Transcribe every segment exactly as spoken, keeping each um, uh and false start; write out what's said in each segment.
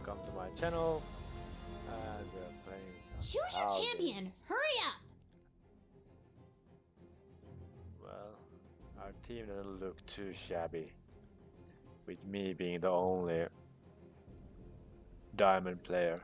welcome to my channel. And we're playing some Choose your Howlers. champion! Hurry up! Well, our team doesn't look too shabby, with me being the only diamond player.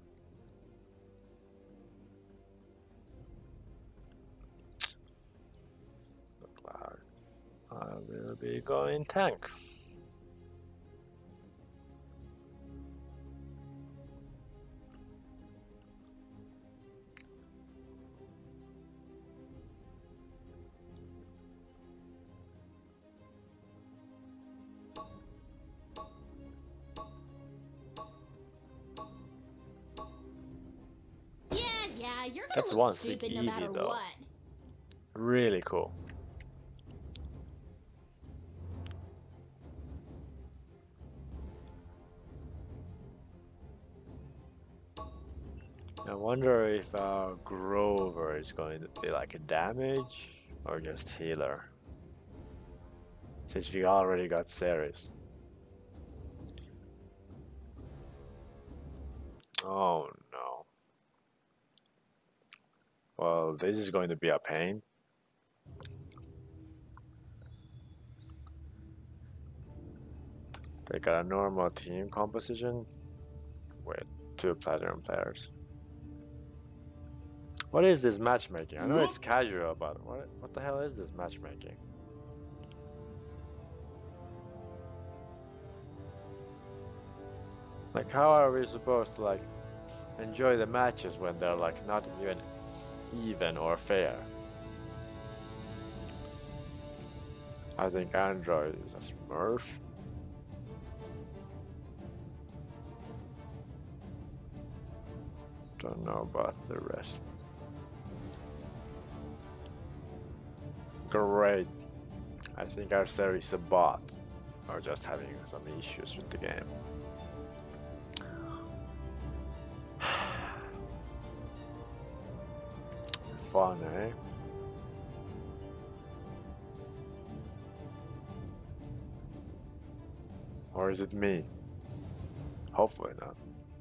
Look like I will be going tank. Yeah, you're gonna That's look one stupid sick no Eevee, matter though. what. Really cool. I wonder if our Grover is going to be like a damage or just healer, since we already got Ceres. Oh no. Well, this is going to be a pain. They got a normal team composition with two platinum players. What is this matchmaking? I know it's casual, but what what the hell is this matchmaking? Like, how are we supposed to like enjoy the matches when they're like not even even or fair? I think Android is a smurf. Don't know about the rest. Great. I think our series is a bot or just having some issues with the game. Fun, eh? Or is it me? Hopefully not.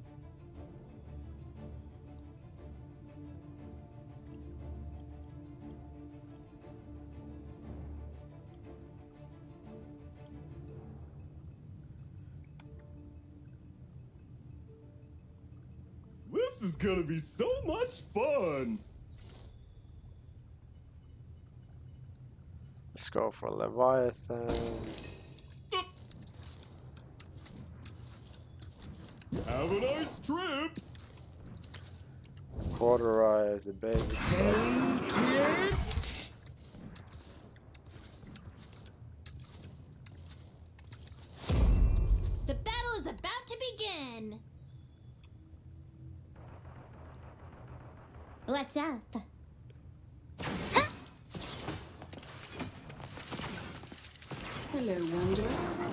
This is gonna be so much fun! Let's go for Leviathan. Have a nice trip! Cauterize the baby. Kids? The battle is about to begin! What's up? Hello, Wanderer.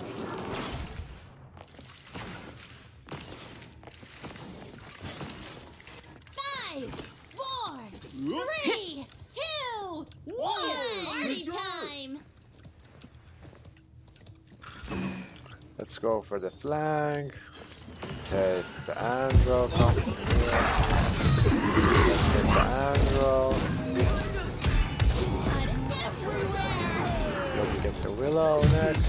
Five, four, three, two, one! Party time! Let's go for the flank. Test the Andro. Come here. Let's get the Andro. Let's get the Willow next.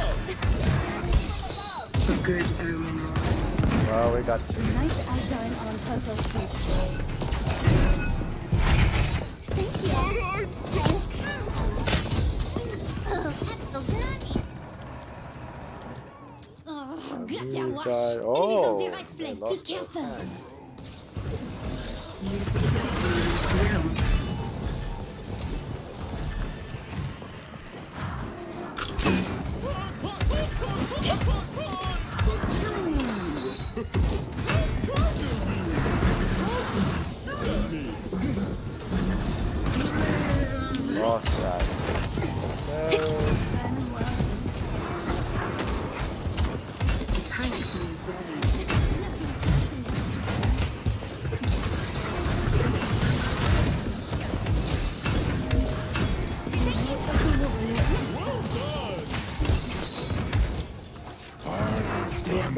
A good omen. Well, we got two. Nice icon on Total Cube. Thank you. Oh, that feels nutty. Oh, You got that wash. got- Enemies Oh, on the right they flank. Be lost their careful. flank. Swim. Lost that. No. Tank moves on.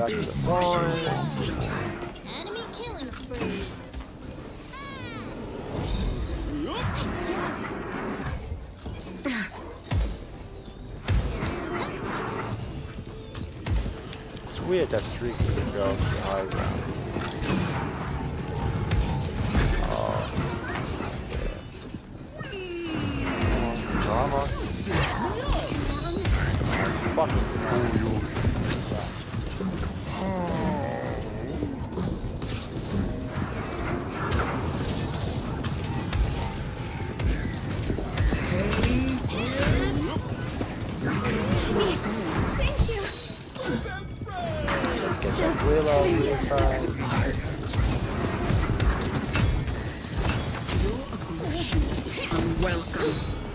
back to the forest. Enemy killing spree. It's weird that Streaky can go to the high ground. Oh. Yeah. Come on. Fucking fool. Thank you. Let's get that Willow real fast. Unwelcome.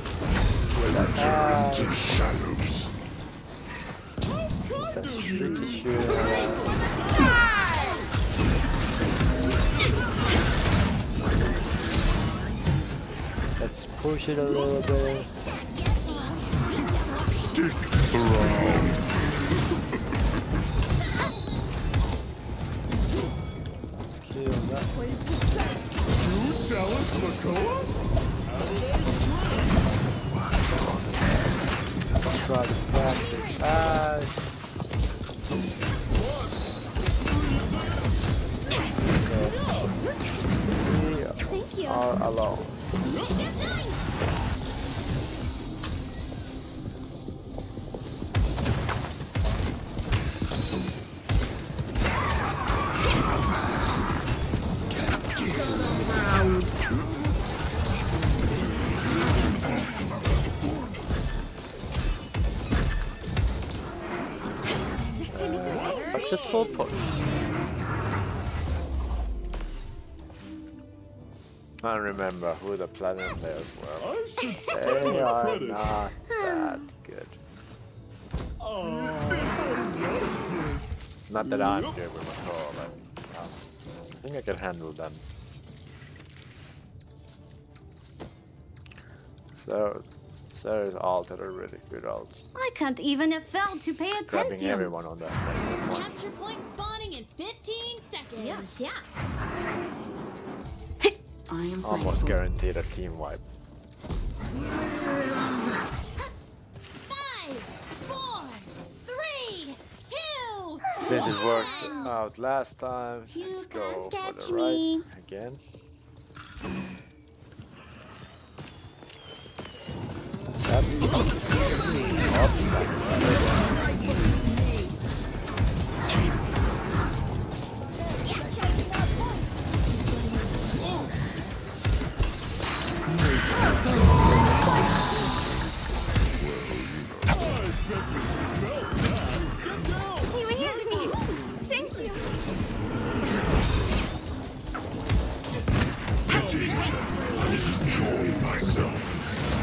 Ah. Is that Streaky shooting around? Let's push it a little bit. Stick around. Let's kill that. You challenge Makoa? Let's try to practice. Ah. Okay. Thank We you. are alone. Step nine. Successful push. I don't remember who the platinum players were. I should spread They my are credit. not that good. Oh, Not that I'm good with my call, but um, I think I can handle them. So, Sarah's ult are really good ults. I can't even afford to pay Grabbing attention. everyone on that. that one. Capture point spawning in fifteen seconds. Yes, yes. I am Almost thankful. guaranteed a team wipe. Five, four, three, two, Since it worked one. out last time, You let's go can't for catch the me. right again. That You healed me. Thank you. Enjoy myself.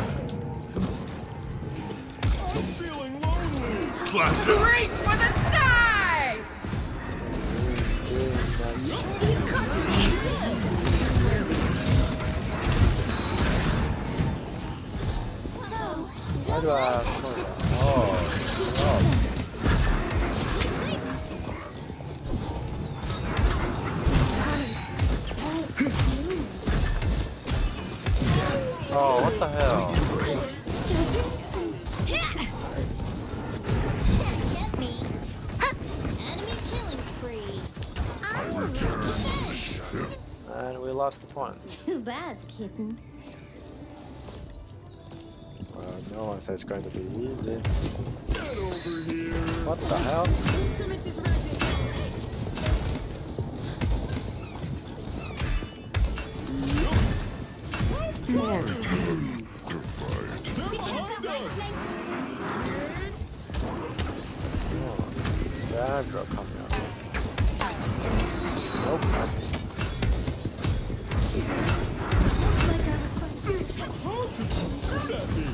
I'm feeling lonely. Reach for the sky! So, How do I? Oh, oh. Oh, what the hell? Get me. Enemy killing spree. I will defend. And we lost the point. Too bad, kitten. Well, no one says it's going to be easy. Get over here. What the hell? My turn to fight. Oh, Sandra coming up. Nope. nothing. How could you shoot at me?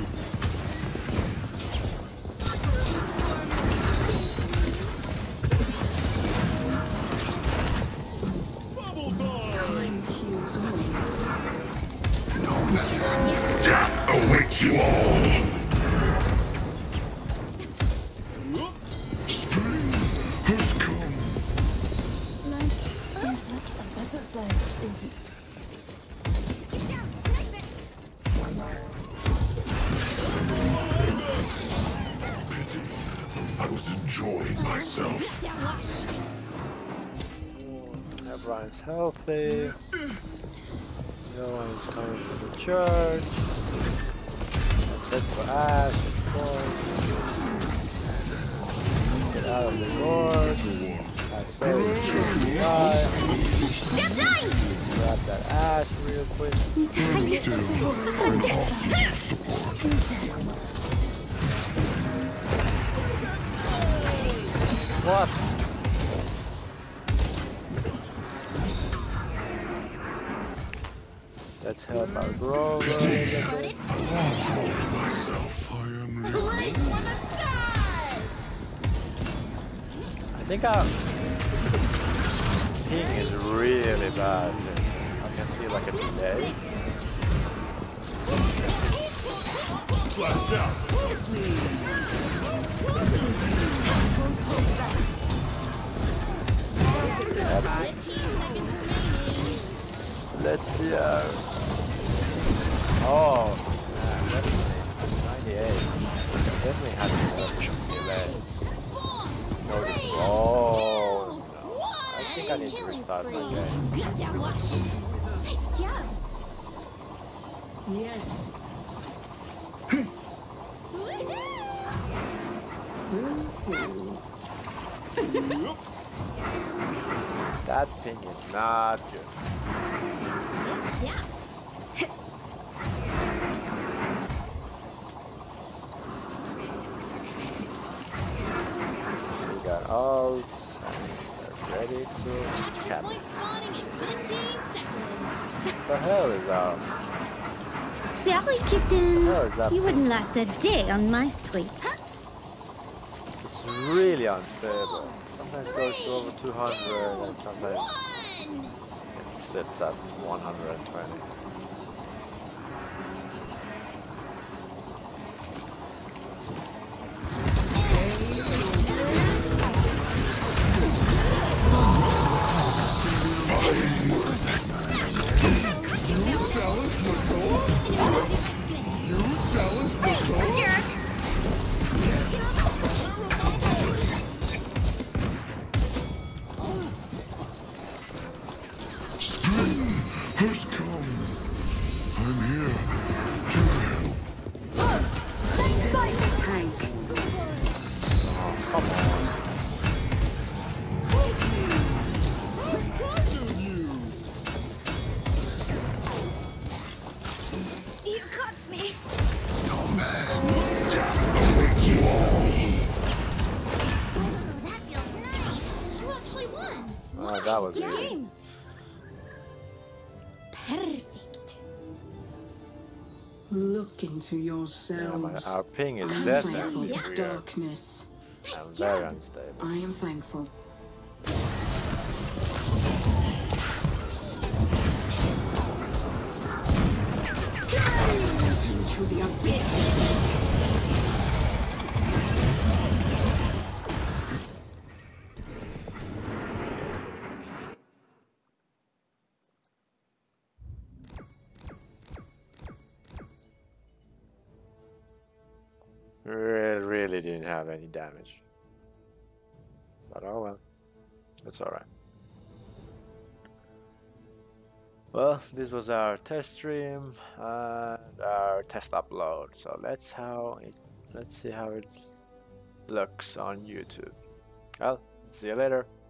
Bubble time. Time heals all. Death awaits you all. Spring has come. Get down, snipe it. I was enjoying myself. Get down, Wash. Everyone's healthy. No one's coming to the church. That's it for Ash, of course. Get out of the board. I say die. Step nine! Grab that Ash real quick. Still, an awesome support. What? Let's help our Grover. Myself, I am real. Reach for the sky! I think our ping is really bad. I can see like a delay. Flash out. Fifteen seconds remaining. Let's see. Uh... Oh, yeah, definitely. ninety-eight. Definitely has a delay. Four, No, this three, oh, two, no. one. I think I need to Killing restart my spree. game. Get down, Wash. Nice job. Yes. Woohoo. Woohoo. That ping is not good. Good job. We got ults. And we're ready to Extra cap. point spawning in fifteen seconds. What the hell is that? Sorry, kitten. Oh, is that- You wouldn't last a day on my street. It's really unstable. Sometimes it goes to over two hundred and sometimes One. it sits at one hundred twenty. Jerk. Spring has come. I'm here to help. Tank. Come on. You caught me. Awaits you all. That feels nice. You actually won. Oh, that was Good easy. game. Perfect. Look into Yeah, yourselves. but our ping is I am dead thankful and for weird. darkness. I'm very unstable. I am thankful. Into the abyss. Really, really didn't have any damage. But oh well. It's alright. Well, this was our test stream and our test upload. So let's how it let's see how it looks on YouTube. Well, see you later.